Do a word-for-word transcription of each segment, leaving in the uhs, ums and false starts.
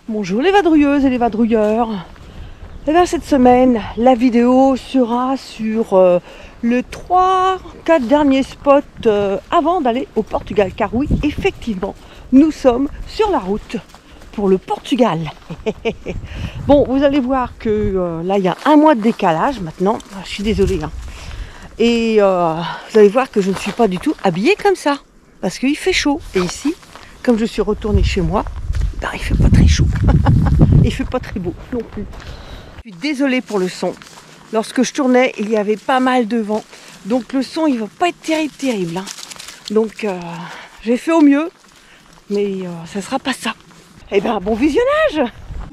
Bonjour les vadrouilleuses et les vadrouilleurs. Et bien cette semaine, la vidéo sera sur euh, les trois quatre derniers spots euh, avant d'aller au Portugal. Car oui, effectivement, nous sommes sur la route pour le Portugal. Bon, vous allez voir que euh, là, il y a un mois de décalage maintenant. Je suis désolée. Hein. Et euh, vous allez voir que je ne suis pas du tout habillée comme ça. Parce qu'il fait chaud. Et ici, comme je suis retournée chez moi, ben, il fait pas très chaud. Il fait pas très beau non plus. Je suis désolée pour le son. Lorsque je tournais, il y avait pas mal de vent. Donc le son, il va pas être terrible, terrible. Hein. Donc euh, j'ai fait au mieux. Mais euh, ça sera pas ça. Eh bien, bon visionnage!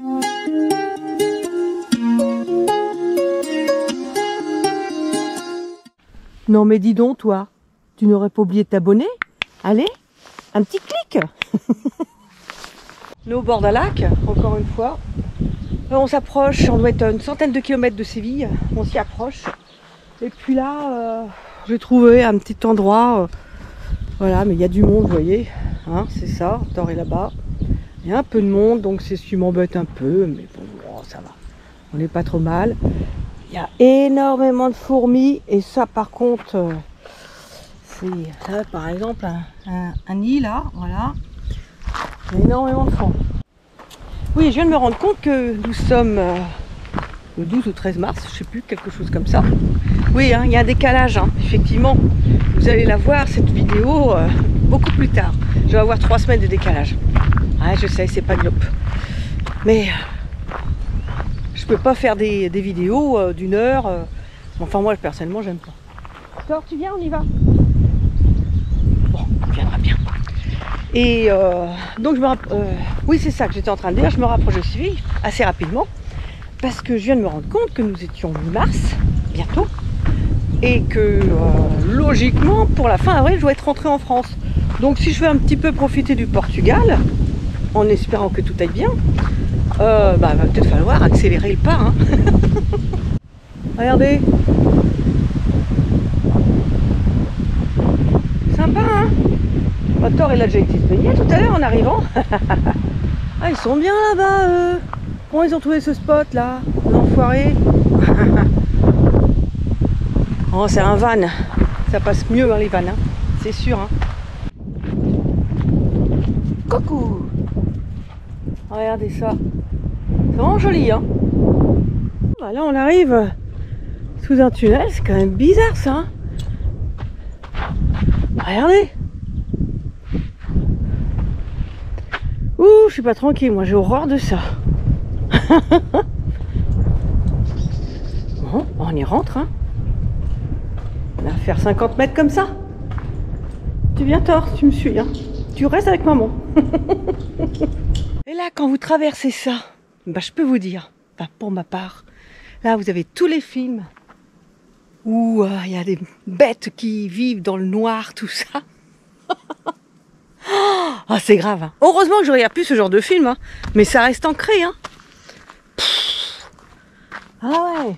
Non mais dis donc, toi, tu n'aurais pas oublié de t'abonner? Allez, un petit clic. Nous au bord d'un lac, encore une fois. On s'approche, on doit être à une centaine de kilomètres de Séville. On s'y approche. Et puis là, euh, j'ai trouvé un petit endroit. Euh, voilà, mais il y a du monde, vous voyez. Hein, c'est ça, Thor est là-bas. Il y a un peu de monde, donc c'est ce qui m'embête un peu. Mais bon, oh, ça va. On n'est pas trop mal. Il y a énormément de fourmis. Et ça, par contre, euh, c'est ça, par exemple, un, un, un nid là, voilà. Il y a énormément de fourmis. Oui, je viens de me rendre compte que nous sommes euh, le douze ou treize mars, je ne sais plus, quelque chose comme ça. Oui, hein, il y a un décalage, hein, effectivement. Vous allez la voir, cette vidéo, euh, beaucoup plus tard. Je vais avoir trois semaines de décalage. Ouais, je sais, c'est pas top. Mais euh, je peux pas faire des, des vidéos euh, d'une heure. Euh, enfin, moi, personnellement, j'aime pas. Thor, tu viens, on y va? Bon, on viendra bien. Et euh, donc, je me rapp... euh, oui, c'est ça que j'étais en train de dire. Je me rapproche de Séville assez rapidement parce que je viens de me rendre compte que nous étions mi-mars, bientôt, et que euh, logiquement, pour la fin avril, je dois être rentrée en France. Donc, si je veux un petit peu profiter du Portugal, en espérant que tout aille bien, euh, bah, va peut-être falloir accélérer le pas. Hein. Regardez. Sympa, hein? Thor, il a déjà été se baigner tout à l'heure en arrivant. Ah, ils sont bien là-bas, eux. Comment ils ont trouvé ce spot là, l'enfoiré? Oh, c'est un van. Ça passe mieux dans les vannes, hein. C'est sûr. Hein. Coucou. Regardez ça. C'est vraiment joli, hein. Bah, là, on arrive sous un tunnel. C'est quand même bizarre, ça. Hein. Regardez. Ouh, je suis pas tranquille, moi j'ai horreur de ça. Bon, on y rentre, hein. On va faire cinquante mètres comme ça. Tu viens, Thor, tu me suis, hein. Tu restes avec maman. Et là, quand vous traversez ça, bah, je peux vous dire, bah, pour ma part, là vous avez tous les films où il euh, y a des bêtes qui vivent dans le noir, tout ça. Ah, c'est grave. Hein. Heureusement que je regarde plus ce genre de film, hein. Mais ça reste ancré. Hein. Ah ouais.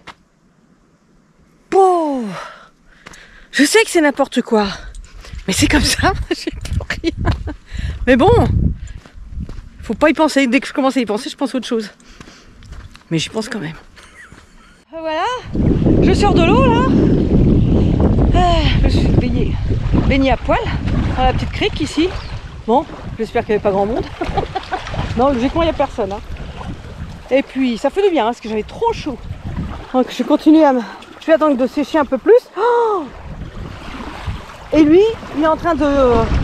Oh. Je sais que c'est n'importe quoi, mais c'est comme ça. J'ai plus rien. Mais bon, faut pas y penser. Dès que je commence à y penser, je pense à autre chose. Mais j'y pense quand même. Voilà, je sors de l'eau là. Ah, je suis baignée, baignée à poil dans la petite crique ici. Bon, j'espère qu'il n'y avait pas grand monde. Non, logiquement, il n'y a personne. Hein. Et puis, ça fait du bien, hein, parce que j'avais trop chaud. Donc, je continue à me... Je vais attendre de sécher un peu plus. Oh, et lui, il est en train de...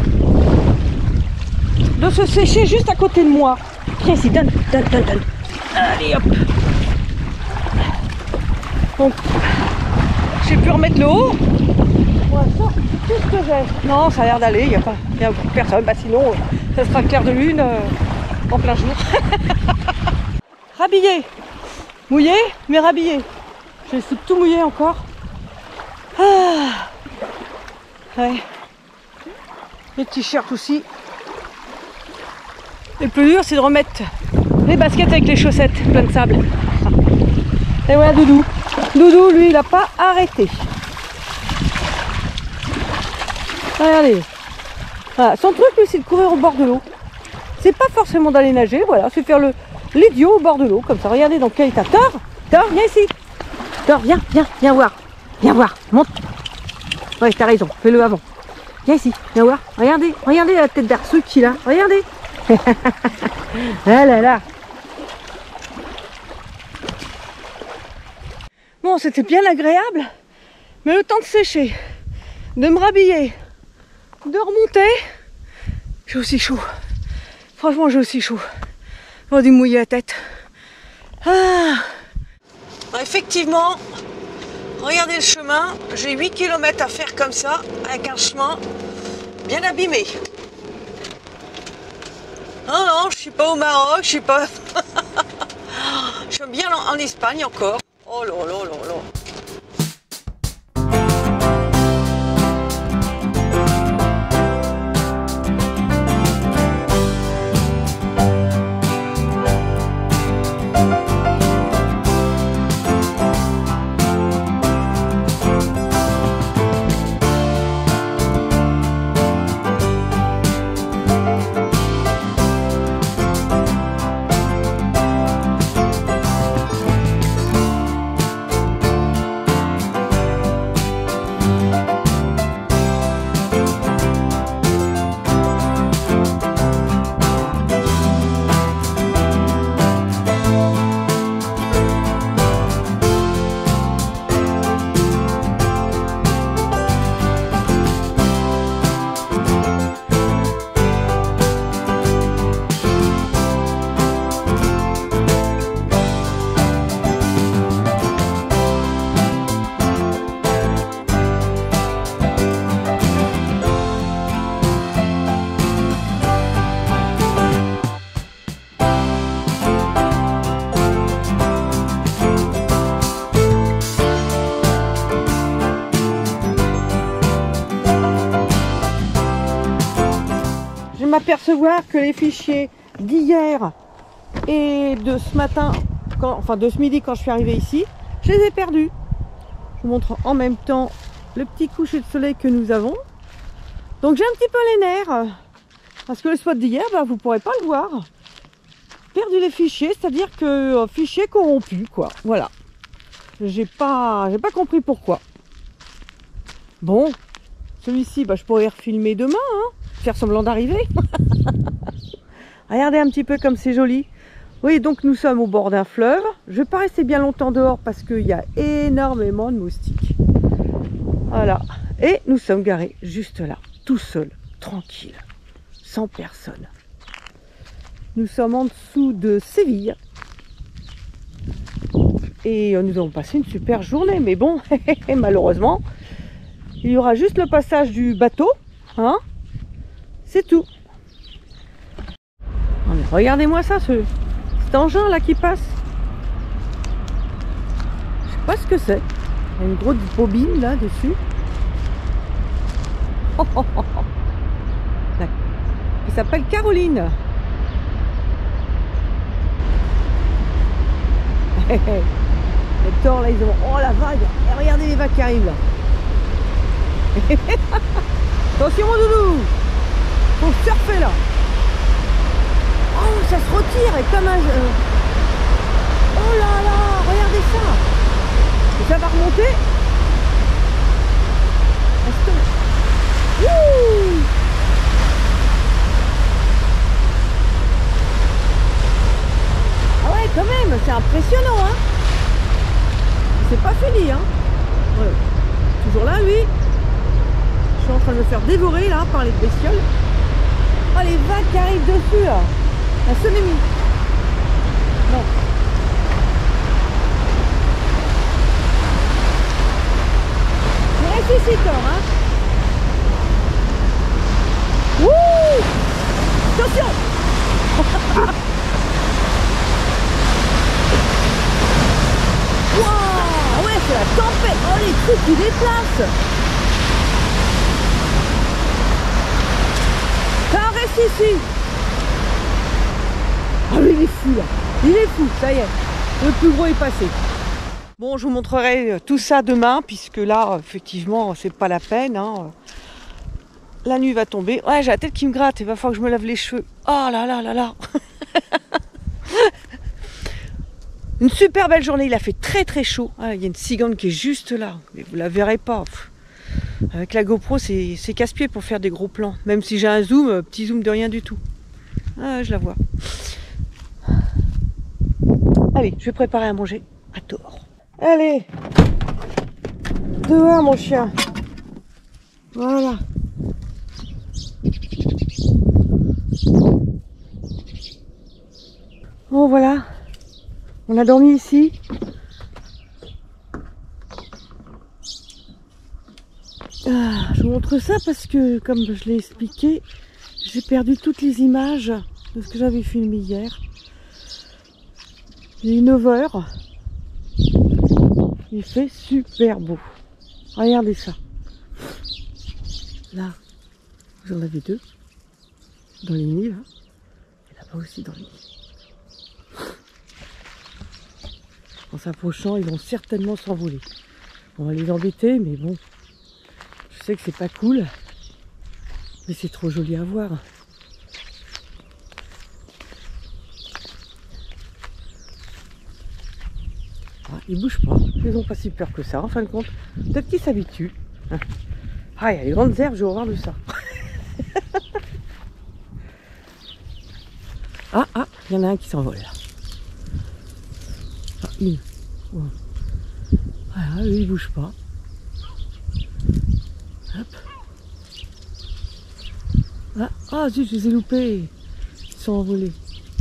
de se sécher juste à côté de moi. Tiens, ici, donne, donne, donne, donne. Allez, hop. Donc, j'ai pu remettre le haut. Voilà, ça, tout ce que j'ai. Non, ça a l'air d'aller, il n'y a pas y a personne. Bah sinon, ça sera clair de lune euh, en plein jour. Rhabillé. Mouillé, mais rhabillé. Je vais tout mouiller encore. Ah. Ouais. Les t-shirts aussi. Le plus dur, c'est de remettre les baskets avec les chaussettes pleines de sable. Et voilà Doudou. Doudou, lui, il n'a pas arrêté. Regardez. Voilà. Son truc, lui, c'est de courir au bord de l'eau. c'est pas forcément d'aller nager, voilà, c'est faire le l'idiot au bord de l'eau, comme ça. Regardez dans quel état. Thor, Thor, viens ici. Thor, viens, viens, viens voir. Viens voir, monte. Ouais, t'as raison, fais-le avant. Viens ici, viens voir. Regardez, regardez la tête d'Arsou qu'il a. Regardez. Ah là là. Bon, c'était bien agréable, mais le temps de sécher, de me rhabiller, de remonter, j'ai aussi chaud. Franchement, j'ai aussi chaud. J'ai dû mouiller la tête. Ah. Effectivement, regardez le chemin. J'ai huit kilomètres à faire comme ça, avec un chemin bien abîmé. Non, non, je suis pas au Maroc, je suis pas... je suis bien en, en Espagne encore. Oh là là là là. M'apercevoir que les fichiers d'hier et de ce matin, quand, enfin de ce midi quand je suis arrivée ici, je les ai perdus. Je vous montre en même temps le petit coucher de soleil que nous avons. Donc j'ai un petit peu les nerfs, parce que le spot d'hier, bah, vous ne pourrez pas le voir. Perdu les fichiers, c'est-à-dire que euh, fichier corrompu, quoi. Voilà. J'ai pas, j'ai pas compris pourquoi. Bon, celui-ci, bah, je pourrais refilmer demain, hein. Faire semblant d'arriver. Regardez un petit peu comme c'est joli. Oui, donc nous sommes au bord d'un fleuve. Je ne vais pas rester bien longtemps dehors parce qu'il y a énormément de moustiques. Voilà. Et nous sommes garés juste là, tout seuls, tranquilles, sans personne. Nous sommes en dessous de Séville. Et nous avons passé une super journée. Mais bon, malheureusement, il y aura juste le passage du bateau. Hein? C'est tout. Regardez-moi ça, ce, cet engin là qui passe. Je sais pas ce que c'est. Il y a une grosse bobine là dessus. Oh, oh, oh, oh. Il s'appelle Caroline. Les Thor là, ils ont... Oh la vague. Et regardez les vagues qui arrivent là. Attention mon doudou. Faut surfer là. Oh, ça se retire et comme un... Euh... Oh là là, regardez ça. Et ça va remonter. Ouh. Ah ouais, quand même, c'est impressionnant, hein. C'est pas fini, hein. Ouais. Toujours là, lui. Je suis en train de me faire dévorer là par les bestioles. Oh les vagues qui arrivent dessus là. La tsunami. Non. Je reste ici Thor, hein. Wouh. Attention. Waouh. Ouais, c'est la tempête. Oh les trucs qui déplacent. Reste ici. Ah oh, il est fou là. Il est fou, ça y est. Le plus gros est passé. Bon, je vous montrerai tout ça demain, puisque là, effectivement, c'est pas la peine. Hein. la nuit va tomber. Ouais, j'ai la tête qui me gratte, il va falloir que je me lave les cheveux. Oh là là là là. Une super belle journée, il a fait très très chaud. Ah, il y a une cigogne qui est juste là, mais vous la verrez pas. Avec la GoPro, c'est casse-pied pour faire des gros plans. Même si j'ai un zoom, petit zoom de rien du tout. Ah, je la vois. Allez, je vais préparer à manger à tort. Allez, dehors mon chien. Voilà. Bon voilà, on a dormi ici. Ah, je vous montre ça parce que, comme je l'ai expliqué, j'ai perdu toutes les images de ce que j'avais filmé hier. Il est neuf heures. Il fait super beau. Regardez ça. Là, vous en avez deux. Dans les nids, là. Et là-bas aussi dans les nids. En s'approchant, ils vont certainement s'envoler. On va les embêter, mais bon. Je sais que c'est pas cool. Mais c'est trop joli à voir. Ah, ils bougent pas. Ils n'ont pas si peur que ça, en fin de compte. Peut-être qu'ils s'habituent. Ah, il y a les grandes herbes, j'ai horreur de ça. Ah, ah, il y en a un qui s'envole là. Ah, une. Ouais. Voilà, eux, ils bougent pas. Hop. Ah, ah zut, je les ai loupés. Ils sont envolés.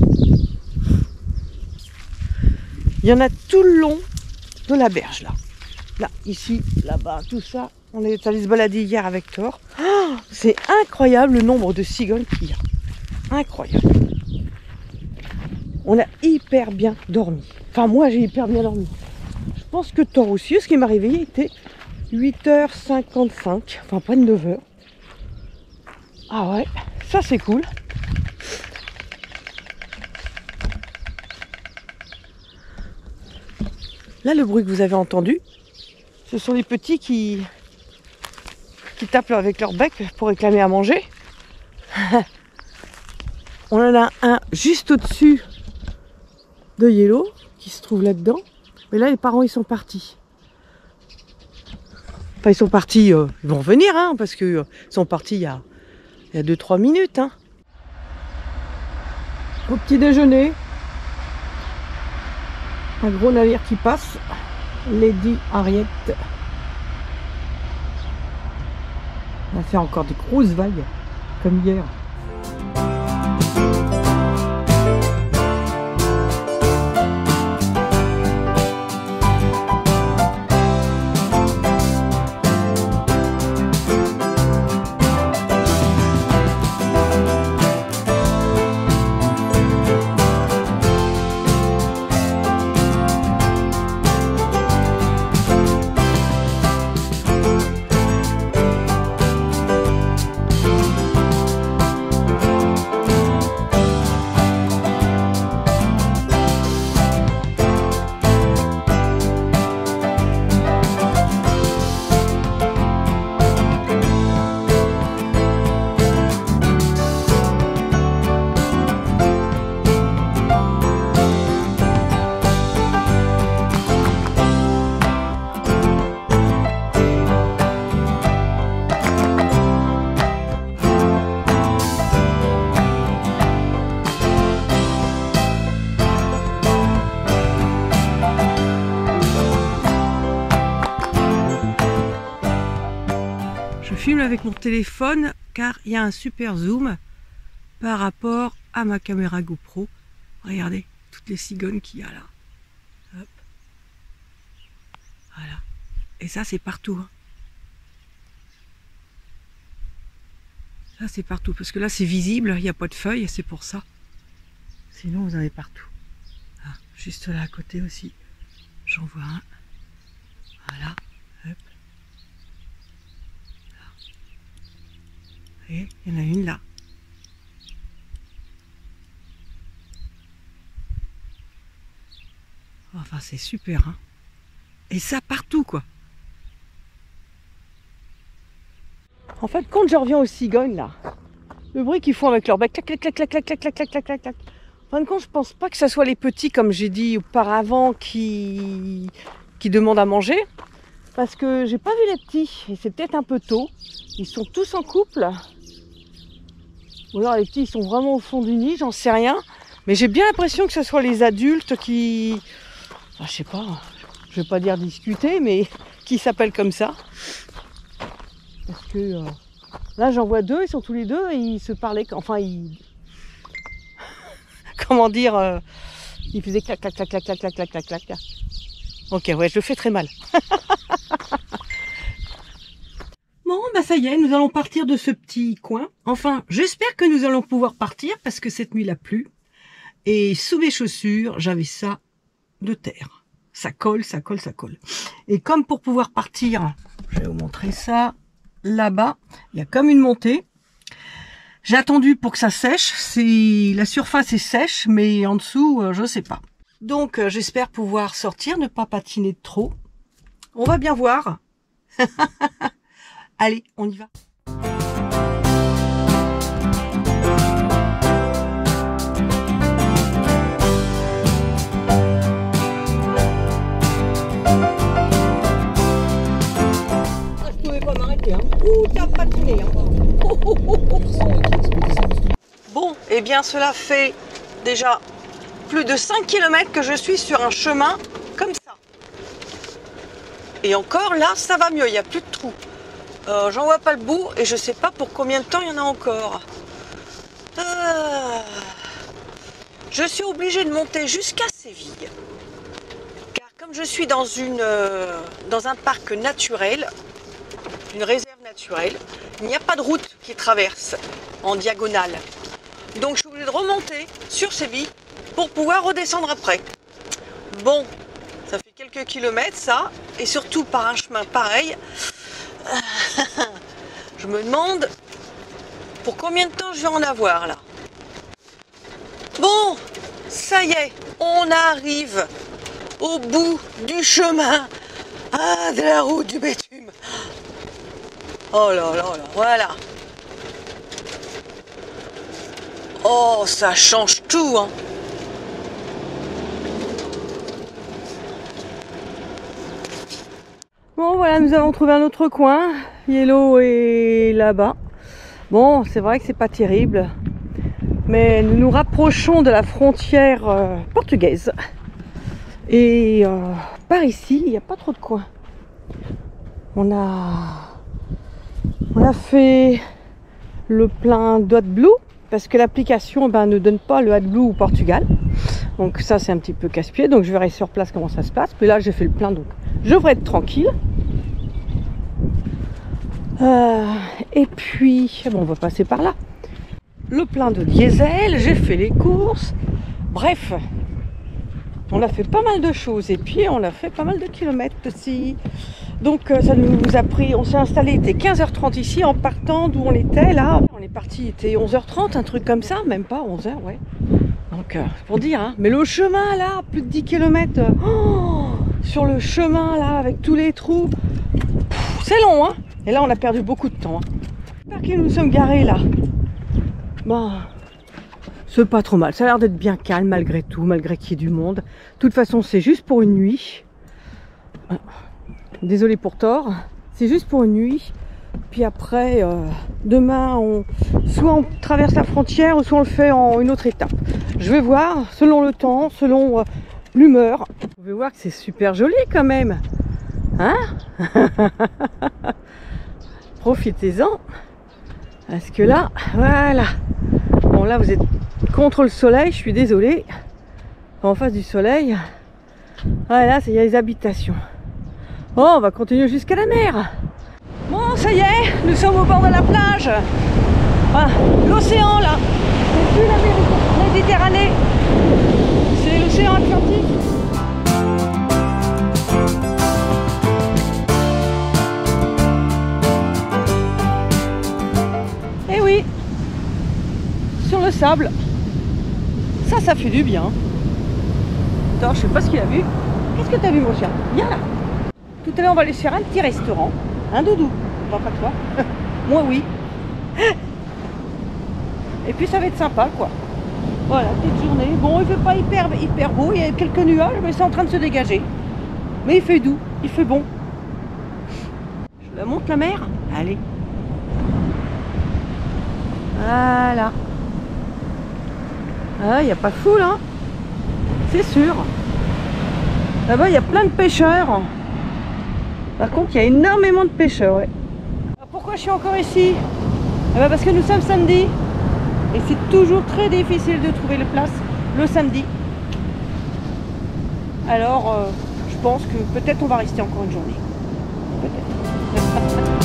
Il y en a tout le long de la berge là. Là, ici, là-bas, tout ça. On est allé se balader hier avec Thor. Oh, c'est incroyable le nombre de cigognes qu'il y a. Incroyable. On a hyper bien dormi. Enfin, moi, j'ai hyper bien dormi. Je pense que Thor aussi. Ce qui m'a réveillé il était huit heures cinquante-cinq. Enfin, pas de neuf heures. Ah ouais, ça c'est cool. Là, le bruit que vous avez entendu, ce sont les petits qui, qui tapent avec leur bec pour réclamer à manger. On en a un juste au-dessus de Yellow qui se trouve là-dedans. Mais là, les parents, ils sont partis. Enfin, ils sont partis, euh, ils vont revenir, hein, parce qu'ils euh, sont partis il y a il y a deux trois minutes. Hein. Au petit déjeuner, un gros navire qui passe, Lady Harriet. On va faire encore des grosses vagues, comme hier. Je filme avec mon téléphone car il y a un super zoom par rapport à ma caméra GoPro. Regardez toutes les cigognes qu'il y a là. Hop. Voilà. Et ça c'est partout. Hein. Ça c'est partout parce que là c'est visible, il n'y a pas de feuilles, c'est pour ça. Sinon vous en avez partout. Ah, juste là à côté aussi, j'en vois un. Voilà. Hop. Et il y en a une là. Enfin, c'est super, hein. Et ça partout, quoi. En fait, quand je reviens aux cigognes, là, le bruit qu'ils font avec leur bec, clac, clac, clac, clac, clac, clac, clac, clac, clac, clac. En fin de compte, je pense pas que ce soit les petits, comme j'ai dit auparavant, qui, qui demandent à manger. Parce que j'ai pas vu les petits, et c'est peut-être un peu tôt. Ils sont tous en couple. Ou alors les petits, ils sont vraiment au fond du nid, j'en sais rien. Mais j'ai bien l'impression que ce soit les adultes qui... Enfin, je sais pas, je vais pas dire discuter, mais qui s'appellent comme ça. Parce que euh, là, j'en vois deux, ils sont tous les deux et ils se parlaient... Enfin, ils... Comment dire euh, ils faisaient clac, clac, clac, clac, clac, clac, clac, clac, clac. Ok, ouais, je le fais très mal. Bon, bah ça y est, nous allons partir de ce petit coin. Enfin, j'espère que nous allons pouvoir partir parce que cette nuit il a plu. Et sous mes chaussures, j'avais ça de terre. Ça colle, ça colle, ça colle. Et comme pour pouvoir partir, je vais vous montrer ça, là-bas, il y a comme une montée. J'ai attendu pour que ça sèche. C'est la surface est sèche, mais en dessous, je sais pas. Donc, euh, j'espère pouvoir sortir, ne pas patiner trop. On va bien voir. Allez, on y va. Ah, je pouvais pas m'arrêter. Hein. Ouh, t'as patiné. Hein. Oh, oh, oh, oh. Bon, eh bien, cela fait déjà plus de cinq kilomètres que je suis sur un chemin comme ça. Et encore là, ça va mieux, il n'y a plus de trous. Euh, J'en vois pas le bout et je sais pas pour combien de temps il y en a encore. Euh... Je suis obligée de monter jusqu'à Séville. Car comme je suis dans, une, euh, dans un parc naturel, une réserve naturelle, il n'y a pas de route qui traverse en diagonale. Donc je suis obligée de remonter sur Séville pour pouvoir redescendre après. Bon, ça fait quelques kilomètres ça, et surtout par un chemin pareil. Je me demande pour combien de temps je vais en avoir là. Bon, ça y est, on arrive au bout du chemin. Ah, de la route du bitume. Oh là là là, voilà. Oh, ça change tout, hein. Bon, voilà, nous avons trouvé un autre coin. Yellow est là-bas. Bon, c'est vrai que c'est pas terrible, mais nous nous rapprochons de la frontière euh, portugaise. Et euh, par ici, il n'y a pas trop de coins. On a, on a fait le plein d'AdBlue parce que l'application ben, ne donne pas le AdBlue au Portugal. Donc ça, c'est un petit peu casse-pied. Donc je verrai sur place comment ça se passe. Mais là, j'ai fait le plein, donc je devrais être tranquille. Euh, et puis, bon, on va passer par là. Le plein de diesel, j'ai fait les courses. Bref, on a fait pas mal de choses. Et puis, on a fait pas mal de kilomètres aussi. Donc, ça nous a pris, on s'est installé, il était quinze heures trente ici, en partant d'où on était là. On est parti, il était onze heures trente, un truc comme ça, même pas onze heures, ouais. Donc, euh, pour dire, hein. Mais le chemin là, plus de dix kilomètres, oh, sur le chemin là, avec tous les trous, c'est long, hein. Et là, on a perdu beaucoup de temps. Hein. J'espère que nous sommes garés là. Bon, c'est pas trop mal. Ça a l'air d'être bien calme malgré tout, malgré qu'il y ait du monde. De toute façon, c'est juste pour une nuit. Désolé pour tort. C'est juste pour une nuit. Puis après, euh, demain, on, soit on traverse la frontière, ou soit on le fait en une autre étape. Je vais voir, selon le temps, selon euh, l'humeur. Vous pouvez voir que c'est super joli quand même. Hein? Profitez-en. Parce que là, voilà. Bon, là, vous êtes contre le soleil, je suis désolée. En face du soleil, voilà, il y a les habitations. Oh, on va continuer jusqu'à la mer. Bon, ça y est, nous sommes au bord de la plage. Voilà, l'océan, là. C'est plus la Méditerranée. C'est l'océan Atlantique. Et oui, sur le sable. Ça, ça fait du bien. Attends, je sais pas ce qu'il a vu. Qu'est-ce que t'as vu, mon chien? Viens là. Tout à l'heure, on va aller faire un petit restaurant. Un doudou. Enfin, pas toi. Moi oui. Et puis ça va être sympa quoi. Voilà, petite journée. Bon, il fait pas hyper, hyper beau, il y a quelques nuages, mais c'est en train de se dégager. Mais il fait doux, il fait bon. Je la monte la mer. Allez. Voilà. Ah, il n'y a pas de foule, hein. C'est sûr. Là-bas, il y a plein de pêcheurs. Par contre, il y a énormément de pêcheurs, ouais. Pourquoi je suis encore ici? Eh ben parce que nous sommes samedi. Et c'est toujours très difficile de trouver les places le samedi. Alors, euh, je pense que peut-être on va rester encore une journée. Peut-être.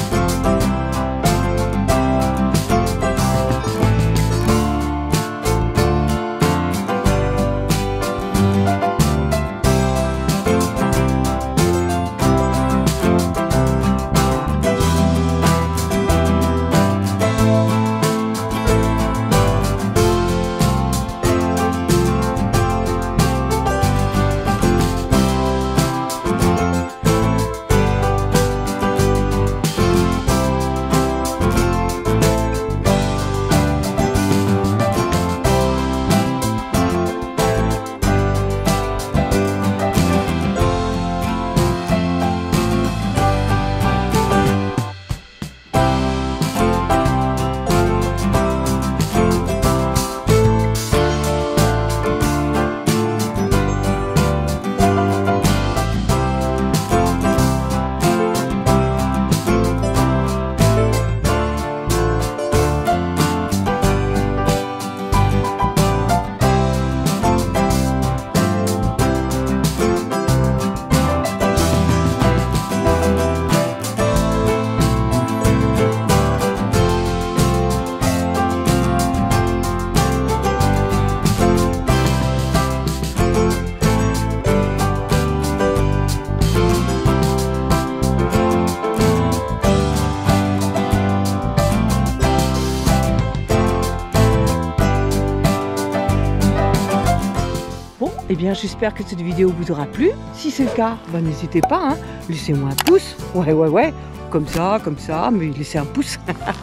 Eh bien, j'espère que cette vidéo vous aura plu. Si c'est le cas, bah, n'hésitez pas, hein. Laissez-moi un pouce. Ouais, ouais, ouais. Comme ça, comme ça, mais laissez un pouce.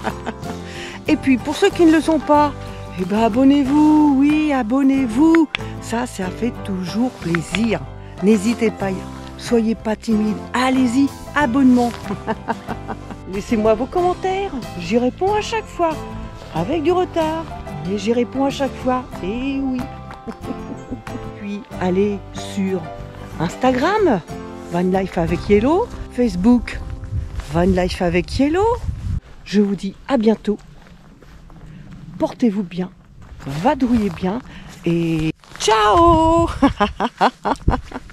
Et puis, pour ceux qui ne le sont pas, eh ben, abonnez-vous. Oui, abonnez-vous. Ça, ça fait toujours plaisir. N'hésitez pas. Soyez pas timide. Allez-y, abonnement. Laissez-moi vos commentaires. J'y réponds à chaque fois. Avec du retard. Mais j'y réponds à chaque fois. Et oui. Puis allez sur Instagram, Van Life avec Yellow, Facebook, Van Life avec Yellow. Je vous dis à bientôt. Portez-vous bien, vadrouillez bien et ciao.